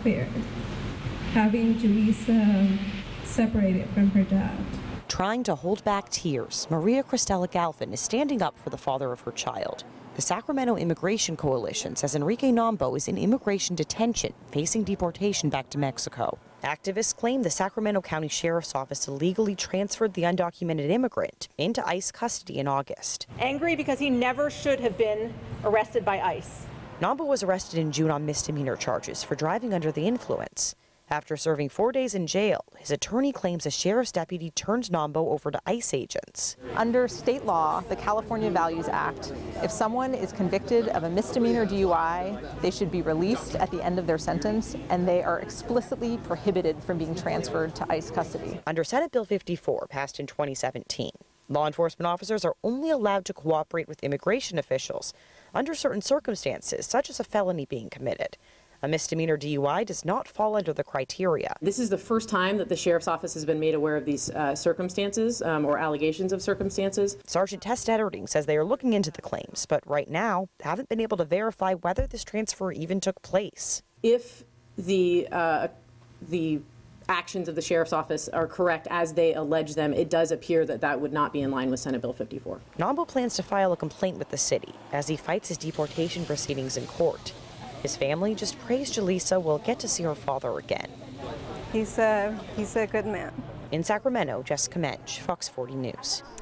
fair, having Julissa separated from her dad. Trying to hold back tears, Maria Cristela Galvin is standing up for the father of her child. The Sacramento Immigration Coalition says Enrique Nambo is in immigration detention, facing deportation back to Mexico. Activists claim the Sacramento County Sheriff's Office illegally transferred the undocumented immigrant into ICE custody in August. Angry because he never should have been arrested by ICE. Nambo was arrested in June on misdemeanor charges for driving under the influence. After serving 4 days in jail, his attorney claims a sheriff's deputy turned Nambo over to ICE agents. Under state law, the California Values Act, if someone is convicted of a misdemeanor DUI, they should be released at the end of their sentence, and they are explicitly prohibited from being transferred to ICE custody. Under Senate Bill 54, passed in 2017, law enforcement officers are only allowed to cooperate with immigration officials under certain circumstances, such as a felony being committed. A misdemeanor DUI does not fall under the criteria. This is the first time that the Sheriff's Office has been made aware of these circumstances or allegations of circumstances. Sergeant Tess Detterding says they are looking into the claims, but right now haven't been able to verify whether this transfer even took place. If the actions of the Sheriff's Office are correct as they allege them, it does appear that that would not be in line with Senate Bill 54. Nambo plans to file a complaint with the city as he fights his deportation proceedings in court. His family just prays Julissa will get to see her father again. He's a good man. In Sacramento, Jessica Mensch, Fox 40 News.